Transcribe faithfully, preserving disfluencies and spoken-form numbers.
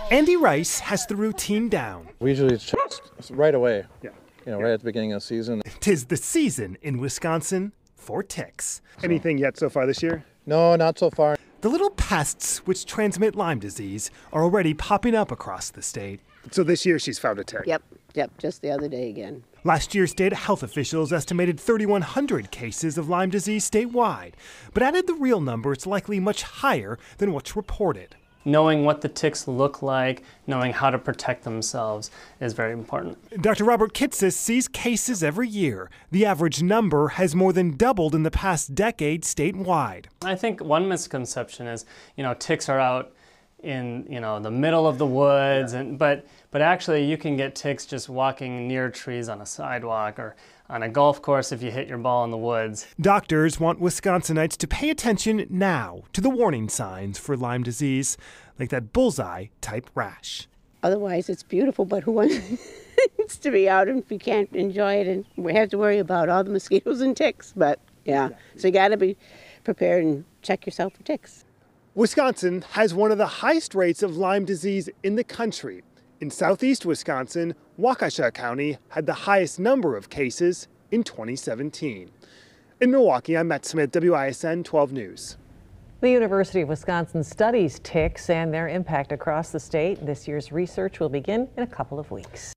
Andy Rice has the routine down. We usually check right away, Yeah. you know, Yeah. right at the beginning of the season. Tis the season in Wisconsin for ticks. Anything yet so far this year? No, not so far. The little pests which transmit Lyme disease are already popping up across the state. So this year she's found a tick. Yep, yep, just the other day again. Last year, state health officials estimated thirty-one hundred cases of Lyme disease statewide, but added the real number is likely much higher than what's reported. Knowing what the ticks look like, knowing how to protect themselves is very important. Doctor Robert Kitsis sees cases every year. The average number has more than doubled in the past decade statewide. I think one misconception is, you know, ticks are out in, you know, the middle of the woods, and but but actually you can get ticks just walking near trees on a sidewalk or on a golf course if you hit your ball in the woods. Doctors want Wisconsinites to pay attention now to the warning signs for Lyme disease, like that bullseye-type rash. Otherwise, it's beautiful, but who wants to be out if you can't enjoy it and we have to worry about all the mosquitoes and ticks? But yeah, so you got to be prepared and check yourself for ticks. Wisconsin has one of the highest rates of Lyme disease in the country. In southeast Wisconsin, Waukesha County had the highest number of cases in twenty seventeen. In Milwaukee, I'm Matt Smith, W I S N twelve News. The University of Wisconsin studies ticks and their impact across the state. This year's research will begin in a couple of weeks.